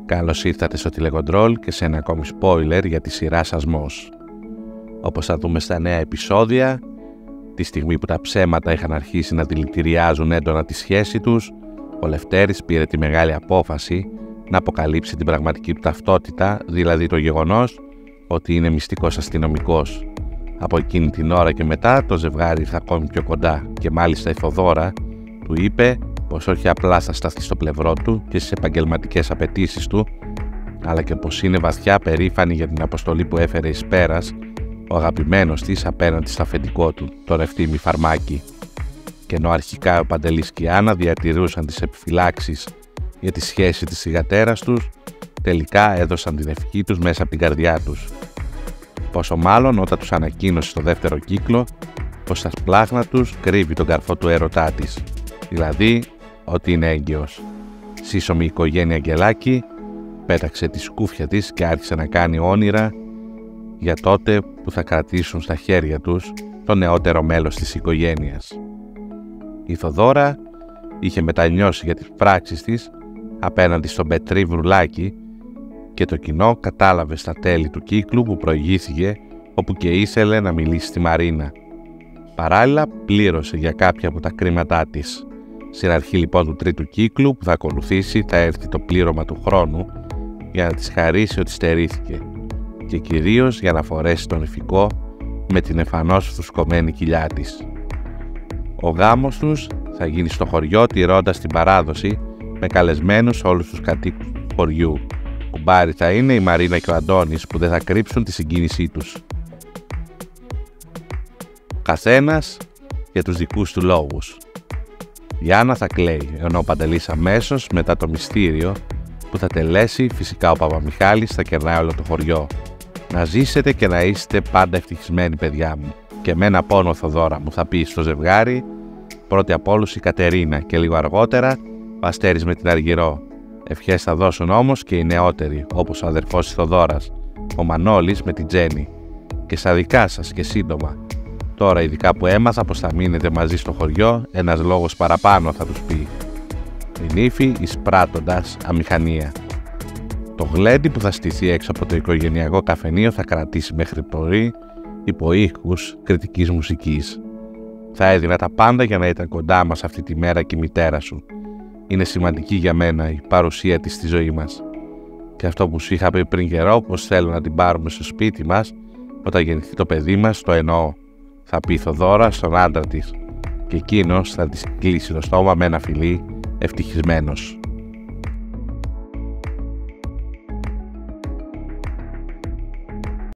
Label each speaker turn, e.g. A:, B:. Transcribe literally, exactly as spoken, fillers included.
A: Καλώς ήρθατε στο τηλεκοντρόλ και σε ένα ακόμη spoiler για τη σειρά Σασμός. Όπως θα δούμε στα νέα επεισόδια, τη στιγμή που τα ψέματα είχαν αρχίσει να δηλητηριάζουν έντονα τη σχέση τους, ο Λευτέρης πήρε τη μεγάλη απόφαση να αποκαλύψει την πραγματική του ταυτότητα, δηλαδή το γεγονός ότι είναι μυστικός αστυνομικός. Από εκείνη την ώρα και μετά το ζευγάρι ήρθε ακόμη πιο κοντά και μάλιστα η Θοδώρα του είπε πως όχι απλά θα σταθεί στο πλευρό του και στις επαγγελματικές απαιτήσεις του, αλλά και πως είναι βαθιά περήφανη για την αποστολή που έφερε εις πέρας ο αγαπημένος της απέναντι στο αφεντικό του, το Ρευτίμη Φαρμάκη. Και ενώ αρχικά ο Παντελής και η Άννα διατηρούσαν τις επιφυλάξεις για τη σχέση της θυγατέρας τους, τελικά έδωσαν την ευχή τους μέσα από την καρδιά τους. Πόσο μάλλον όταν τους ανακοίνωσε στο δεύτερο κύκλο πως στα σπλάχνα τους κρύβει τον καρφό του έρωτά της, δηλαδή ότι είναι έγκυος. Σύσσωμη η οικογένεια Αγγελάκη πέταξε τη σκούφια της και άρχισε να κάνει όνειρα για τότε που θα κρατήσουν στα χέρια τους το νεότερο μέλος της οικογένειας. Η Θοδώρα είχε μετανιώσει για τις πράξεις της απέναντι στον Πετρή Βρουλάκη και το κοινό κατάλαβε στα τέλη του κύκλου που προηγήθηκε, όπου και ήθελε να μιλήσει στη Μαρίνα. Παράλληλα πλήρωσε για κάποια από τα κρίματά της. Στην αρχή λοιπόν του τρίτου κύκλου που θα ακολουθήσει θα έρθει το πλήρωμα του χρόνου για να της χαρίσει ότι στερήθηκε και κυρίως για να φορέσει τον ηφικό με την εμφανώς φουσκωμένη κοιλιά της. Ο γάμος τους θα γίνει στο χωριό τηρώντας την παράδοση με καλεσμένους όλους τους κατοίκους του χωριού. Κουμπάρι θα είναι η Μαρίνα και ο Αντώνης που δεν θα κρύψουν τη συγκίνησή τους. Ο καθένας για τους δικούς του λόγους. Η Άννα θα κλαίει, ενώ ο Παντελής αμέσως μετά το μυστήριο που θα τελέσει φυσικά ο Παπαμιχάλης θα κερνάει όλο το χωριό. Να ζήσετε και να είστε πάντα ευτυχισμένοι, παιδιά μου. Και με ένα πόνο Θοδώρα μου θα πει στο ζευγάρι, πρώτη απ' όλους η Κατερίνα και λίγο αργότερα ο Αστέρης με την Αργυρό. Ευχές θα δώσουν όμως και οι νεότεροι, όπως ο αδερφός της Θοδώρας, ο Μανώλης με την Τζέννη. Και στα δικά σας και σύντομα. Τώρα ειδικά που έμαθα πως θα μείνετε μαζί στο χωριό, ένας λόγος παραπάνω θα τους πει. Η νύφη εισπράττοντας αμηχανία. Το γλέντι που θα στηθεί έξω από το οικογενειακό καφενείο θα κρατήσει μέχρι πρωί υπό ήχους κριτικής μουσικής. Θα έδινα τα πάντα για να ήταν κοντά μας αυτή τη μέρα και η μητέρα σου. Είναι σημαντική για μένα η παρουσία της στη ζωή μας. Και αυτό που σου είχα πει πριν καιρό πως θέλω να την πάρουμε στο σπίτι μας όταν γεννηθεί το παιδί μας, το εννοώ. Θα πει η Θοδώρα στον άντρα της και εκείνος θα της κλείσει το στόμα με ένα φιλί ευτυχισμένος.